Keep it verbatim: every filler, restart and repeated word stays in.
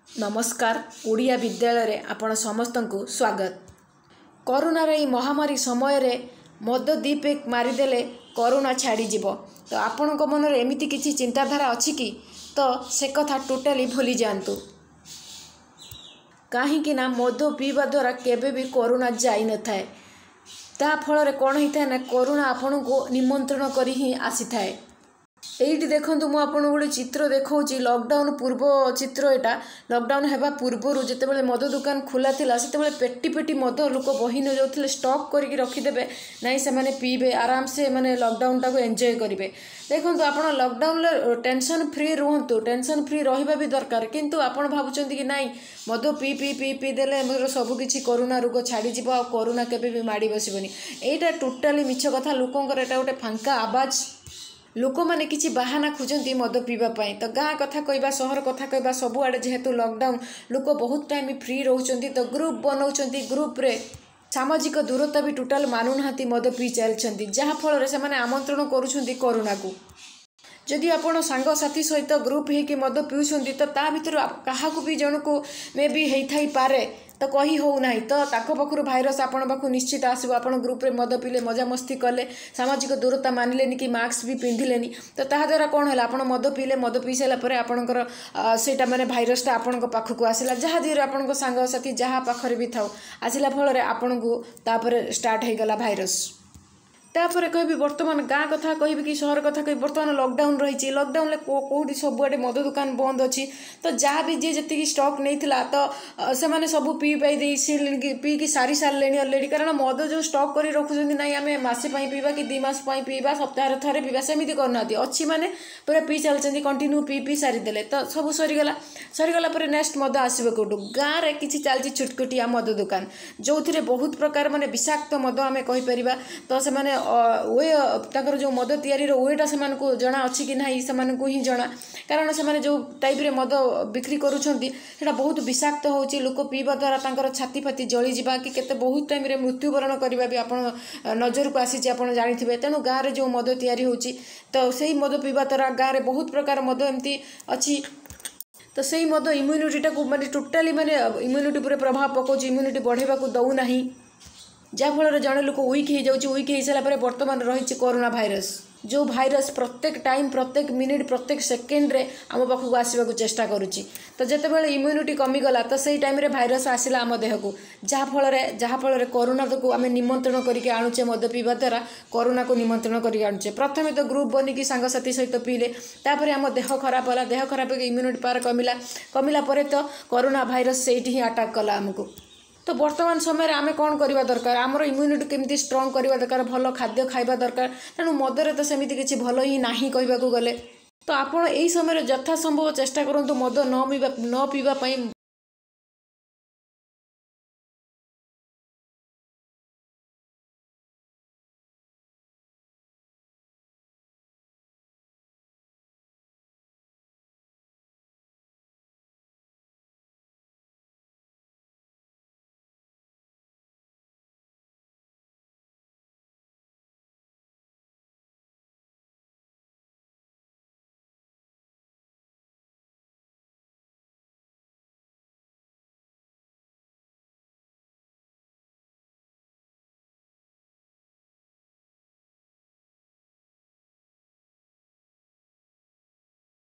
नमस्कार ओडिया विद्यालय रे आपण समस्त को स्वागत। कोरोनार ये महामारी समय रे मद दी पेक मारिदेले कोरोना छाड़ी जीव। तो आपण मन रे एमिति किछि चिंताधारा अछि कि तो से कथा टोटाली भूली जातु कहीं ना मद पीवा द्वारा केबे भी कोरोना जाई न थाए। ता फल कौन होता है ना कोरोना आपण को निमंत्रण करी ही आसी थाए। एइटी देखंतु मु आपन गोटे चित्र देखौची लॉकडाउन पूर्व चित्र एटा। लॉकडाउन हेबा पूर्वरु जेतेबेले मद दुकान खुला थिला सेतेबेले पेटी पेटी मद लोक बही न जाउथिले स्टॉक करके रखिदेबे नाई से माने पीबे आराम से माने लॉकडाउन टाको एंजॉय करिवे। देखंतु आपन लॉकडाउन ले टेंशन फ्री रहंतु टेंशन फ्री रहिबा भी दरकार किंतु आपन भाबुचंती कि नाई मद पी पी पी पी देले हमर सब किछि कोरोना रोग छाड़ी जीव आ कोरोना केबे भी माडी बसिबनी। एटा टोटली मिछ कथा। लोकंकर एटा गोटे फांका आवाज। लोक मैंने किसी बाहाना खोजती मद पीवाई। तो गाँ कथा कहवा सहर कथा कहवा सबुआड़े जेहेतु लॉकडाउन लोक बहुत टाइम फ्री रोचंती तो ग्रुप बनाऊँच ग्रुप रे सामाजिक दूरता भी टोटाल मानुना मद पी चलती जहाँफल से आमंत्रण करुँच कोरोना को। जदि आपण सांग साथी सहित ग्रुप होकि मद पीउछंती तो ता भितर क्या भी जन को मे भी होई पारे तो कही हो ना तो ताको पाखु भाइरस आपण पाखु निश्चित आसो। आप ग्रुप रे मद पीले मजा मस्ती कले सामाजिक दूरता मानिलेनी कि मास्क भी पिंधिलेनी तो ता द्वारा कौन है आपण मद पीले मद पी सारा पर आपणकर सेटा माने भाइरसटा आपण पाखक आसला जहाँ दिहर आपण सांग साथी जहाँ पाखरे भी थाउ आसला फल आपण को तापर स्टार्ट हो गला भाइरस। तापर कहि बर्तमान गाँ कथा कहि कि सहर कथा कहि बर्तमान लॉकडाउन रही। लॉकडाउन कौटी सबुआडे मद दुकान बंद अच्छी तो जहाँ भी जी जी स्टॉक नहीं थिला तो से माने सब पी पाई दे पी कि सारी सारे अलरेडी कारण मद जो स्टॉक कर रखुच्च ना आम मसे पीवा कि दुई मास पीवा सप्ताह थे पीवा सेमती करना अच्छी माने पूरा पी चलते कंटिन्यू पी पी सारीदेले तो सब सरीगला सरीगला पर नेक्स्ट मद आसो कौटू गाँव में किसी चलती छुटकुटिया मद दुकान जो थे बहुत प्रकार माने विषाक्त मद आम कहीपर तो से वे ताकर जो मद तैयारी वेटा से जना अच्छी कि नहीं से ही जना कारण से जो टाइप रे मद बिक्री करुँचा बहुत विषाक्त होची। लोक पीवा द्वारा तांकर छाती फाती जली जावा कि केते बहुत टाइम रे मृत्युवरण करवा भी आप नजर को आसी आप जानी। तेणु गाँव में जो मद तैयारी होची तो सही मद पीवा द्वारा गाँव में बहुत प्रकार मद एमती अच्छी तो सही मद इम्यूनिटीटा को माने टोटाली माने इम्यूनिटी पर प्रभाव पकाउछ इम्यूनिटी बढ़ेबा को दउ नाही जहाँफल जड़े लोक वीक हो जाऊँ वीक हो सारा बर्तमान रही कोरोना भाइरस जो भाइरस प्रत्येक टाइम प्रत्येक मिनिट प्रत्येक सेकेंड रे आम पाखक आसवाक चेष्टा करुच्ची। तो जितेबाला इम्यूनिटी कमीगला तो सही टाइम रे भाइरस आसला आम देह को जहाँफल जहाँफल कोरोना को आम निमंत्रण करके आणुचे मद पीवा द्वारा कोरोना को निमंत्रण करके आणुचे। प्रथमे तो ग्रुप बनिकी सांगसाथी सहित पीले तापर आम देह खराब होला देह खराब इम्यूनिटी पावर कमिला कमिला परे तो कोरोना भाइरस सेठी ही अटैक कला आमको। तो वर्तमान समय आमे कौन करवा दरकार आमर इम्यूनिटी केमती स्ट्रॉन्ग करवा दरकार भल खाद्य खाइबा दरकार तेणु मदरे तो सेमिति किछि भल ही नाही कहबाकू गले तो आपण एई समय यथासंभव चेष्टा करंतु मद न पीवा न पीवा पई